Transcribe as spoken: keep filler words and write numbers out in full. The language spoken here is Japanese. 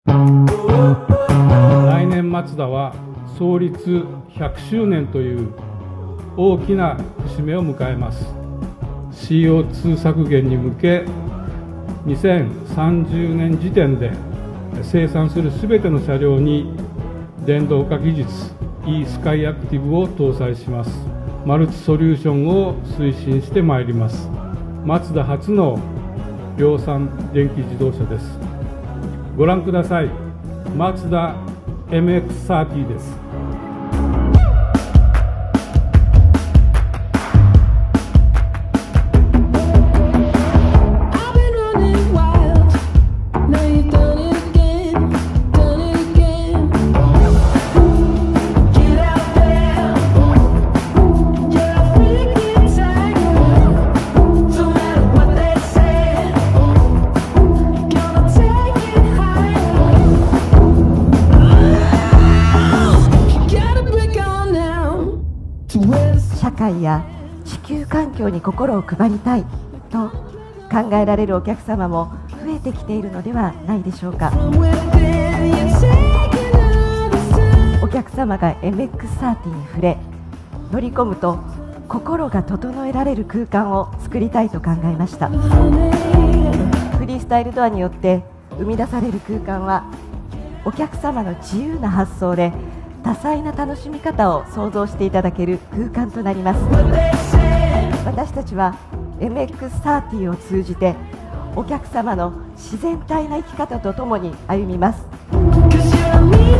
来年マツダは創立ひゃくしゅうねんという大きな節目を迎えます。 シーオーツー 削減に向けにせんさんじゅうねん時点で生産するすべての車両に電動化技術 e スカイアクティブを搭載します。マルチソリューションを推進してまいります。マツダ初の量産電気自動車です。ご覧ください。マツダ エムエックスサーティー です。 社会や地球環境に心を配りたいと考えられるお客様も増えてきているのではないでしょうか。お客様が エムエックスサーティー に触れ乗り込むと心が整えられる空間を作りたいと考えました。フリースタイルドアによって生み出される空間はお客様の自由な発想で多彩な楽しみ方を想像していただける空間となります。私たちは エムエックスサーティー を通じてお客様の自然体な生き方とともに歩みます。